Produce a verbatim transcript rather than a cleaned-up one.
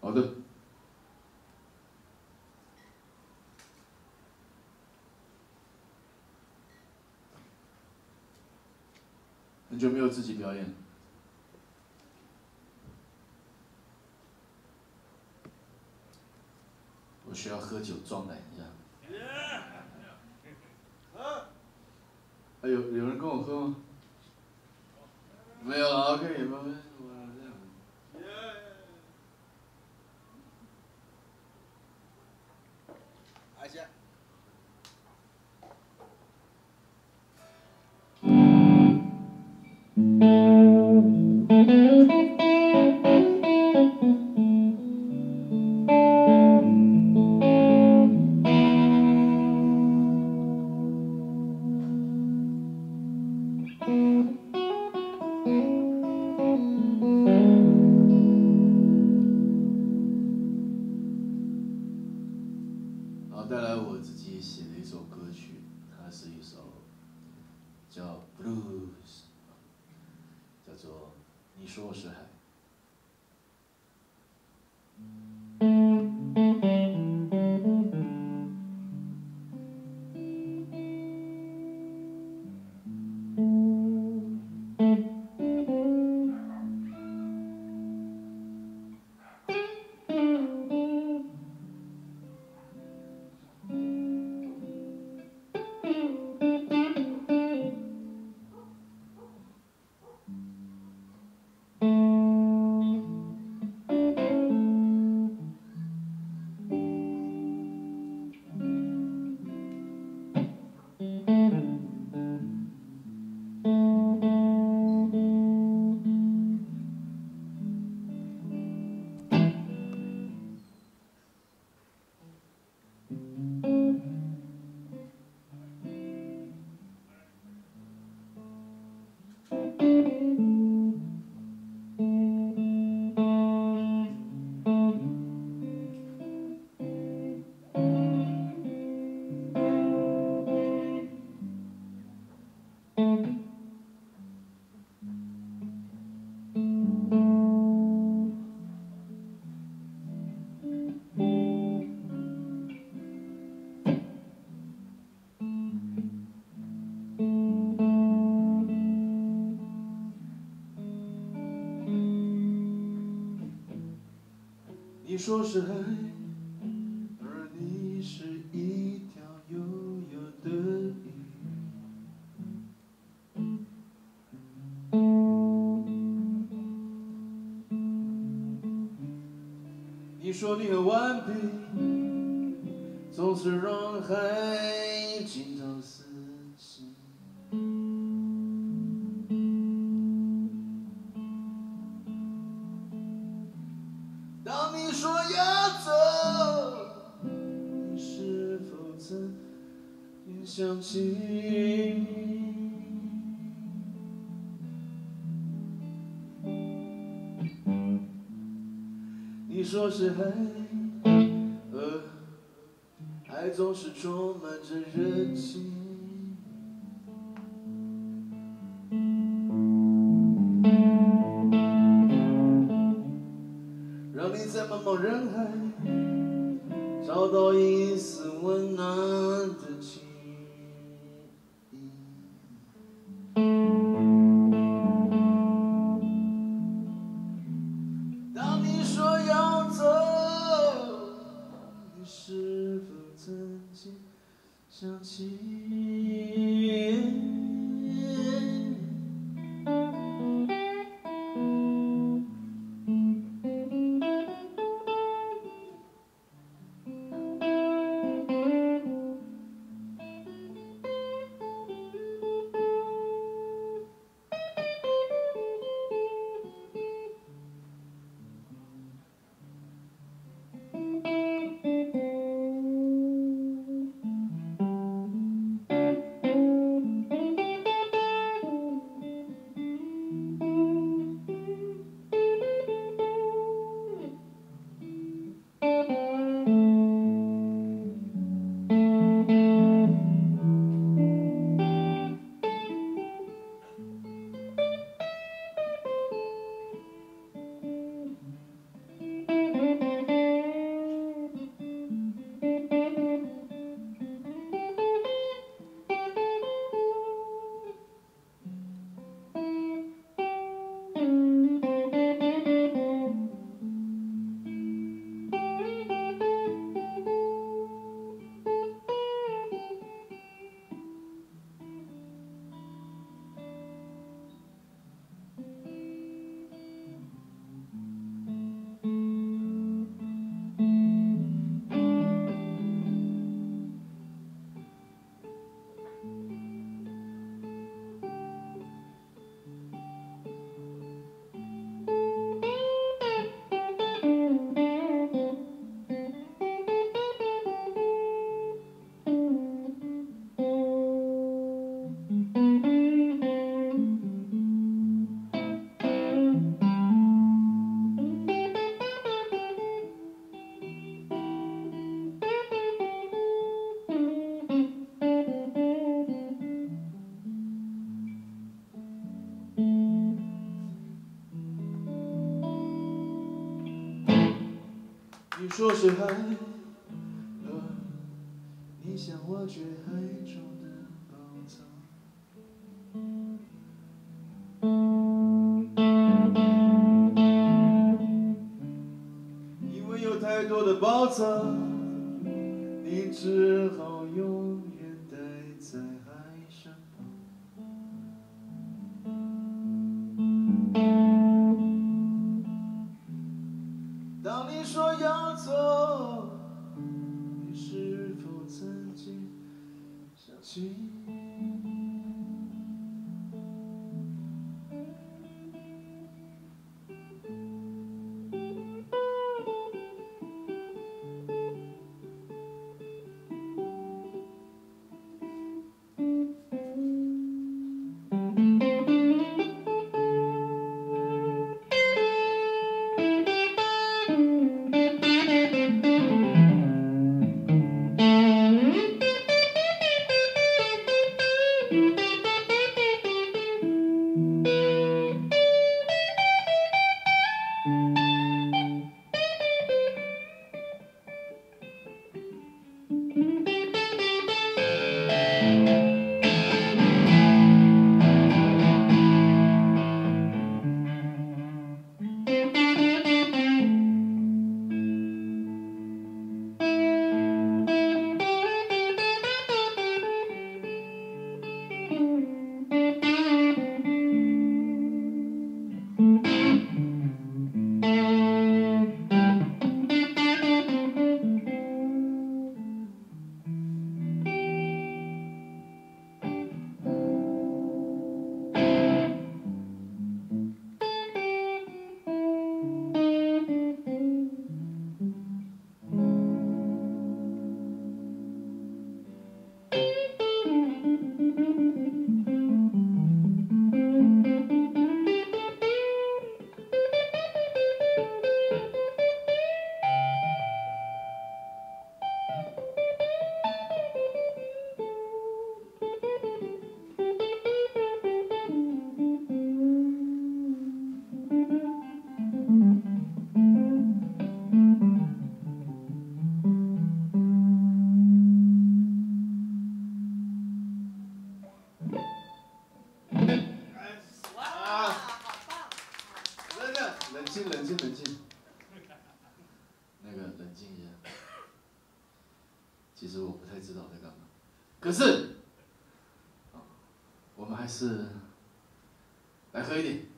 好的。很久没有自己表演，我需要喝酒壮胆一下。还有有人跟我喝吗？没有啊 ，OK， 没关系，我这样。 阿下。 然后带来我自己写的一首歌曲，它是一首叫 Blues， 叫做你说我是海。你说是海，而你是一条悠悠的鱼。你说你很顽皮，总是让海经常死心。当你说要走，你是否曾也想起？你说是海，呃，海总是充满着热情。让你在茫茫人海找到一丝温暖的情意。当你说要走，你是否曾经想起？ 你说是海，你想挖掘海中的宝藏。因为有太多的宝藏，你只好永远待在海上。当你说要走，你是否曾经想起？冷静，冷静，冷静。那个冷静一下。其实我不太知道在干嘛，可是，我们还是来喝一点。